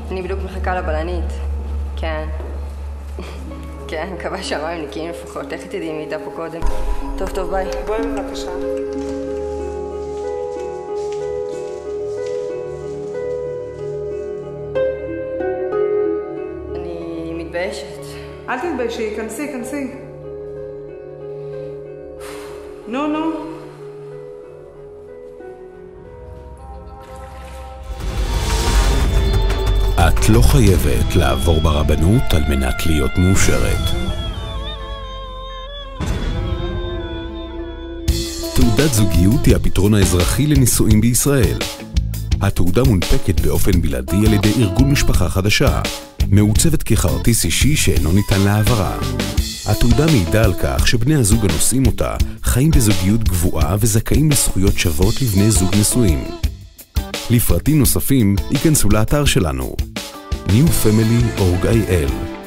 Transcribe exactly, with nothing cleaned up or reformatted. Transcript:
אני בדיוק מחכה לבלנית. כן. כן, מקווה שהמים נקיים לפחות. איך תדעי אם היא הייתה פה קודם? טוב, טוב, ביי. בואי בבקשה. אני מתביישת. אל תתביישי, כנסי, כנסי. נו, נו. את לא חייבת לעבור ברבנות על מנת להיות מאושרת. תעודת זוגיות היא הפתרון האזרחי לנישואים בישראל. התעודה מונפקת באופן בלעדי על ידי ארגון משפחה חדשה, מעוצבת ככרטיס אישי שאינו ניתן להעברה. התעודה מעידה על כך שבני הזוג הנושאים אותה חיים בזוגיות גבוהה וזכאים לזכויות שוות לבני זוג נשואים. לפרטים נוספים, ייכנסו לאתר שלנו ניו פמילי דוט אורג איי אל.